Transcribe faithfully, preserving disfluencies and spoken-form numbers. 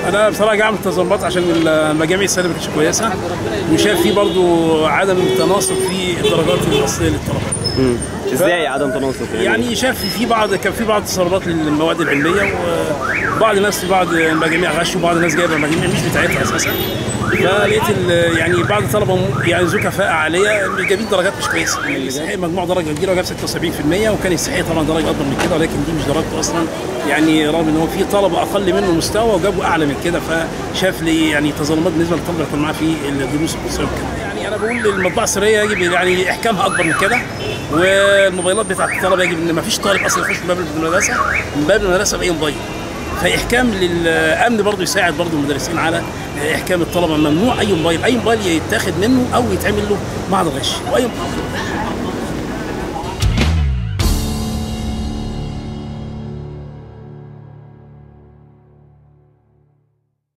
انا بصراحه جاي اعمل تظلمات عشان المجاميع السنه ما كانتش كويسه، وشايف في برضو عدم تناسق في الدرجات الاصليه للطلبه. امم ازاي عدم تناسق يعني؟ يعني شاف في بعض كان في بعض تسربات للمواد العلميه، وبعض الناس في بعض المجاميع غش، وبعض الناس جايبه مجاميع مش بتاعتها اساسا. فلقيت يعني بعض الطلبه يعني ذو كفاءه عاليه جايبين درجات مش كويسه، يعني يستحق مجموع درجه كبيره وجاب ستة وسبعين في المية، وكان يستحق طبعا درجه اكبر من كده، ولكن دي مش درجته اصلا. يعني رغم ان هو في طلبه اقل منه مستوى وجابوا اعلى من كده، فشاف لي يعني تظلمات بالنسبه للطلبه اللي كانوا معاه في الدروس الخصوصيه وكده. يعني انا بقول المطبعه السريه يجب يعني احكامها اكبر من كده، والموبايلات بتاعت الطلبه يجب ان ما فيش طالب اصلا يخش من باب المدرسه من باب المدرسه باي موبايل. فاحكام للامن برضه يساعد برضه المدرسين على احكام الطلبه. ممنوع اي موبايل اي موبايل يتاخد منه او يتعمل له معرض غش واي